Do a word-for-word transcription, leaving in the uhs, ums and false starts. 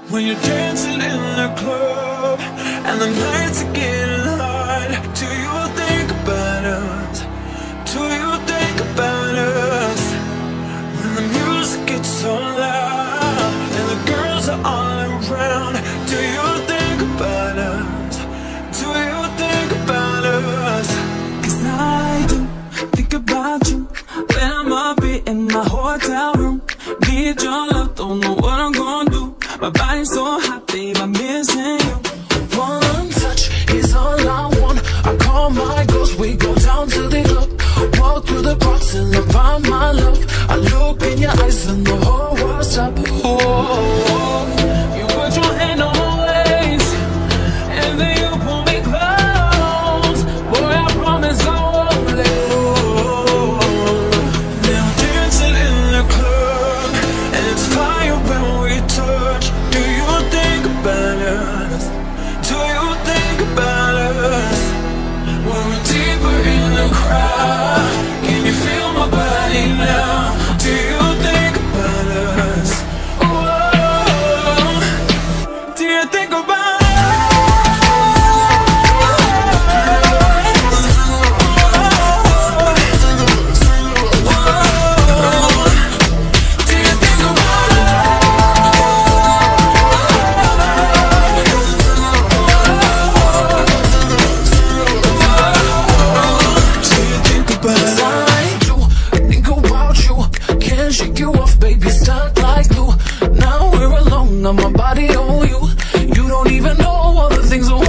When you're dancing in the club and the nights are getting hot, do you think about us? Do you think about us? When the music gets so loud and the girls are all around, do you think about us? Do you think about us? Cause I do think about you when I'm up here in my hotel room. Need your love, don't know what I'm gonna do. My body's so hot, babe, I'm missing you. One touch is all I want. I call my ghost, we go down to the club. Walk through the park till I find my love. I look in your eyes and the whole world stop. Oh, you put your hand on my waist and then you pull me close. Boy, I promise I won't let go. Now dancing in the club and it's fire when we touch. Do you think about us? Do you think about us? When we're deeper in the crowd, can you feel my body now? Do you think about us? Oh, do you think about my body on you. You don't even know all the things I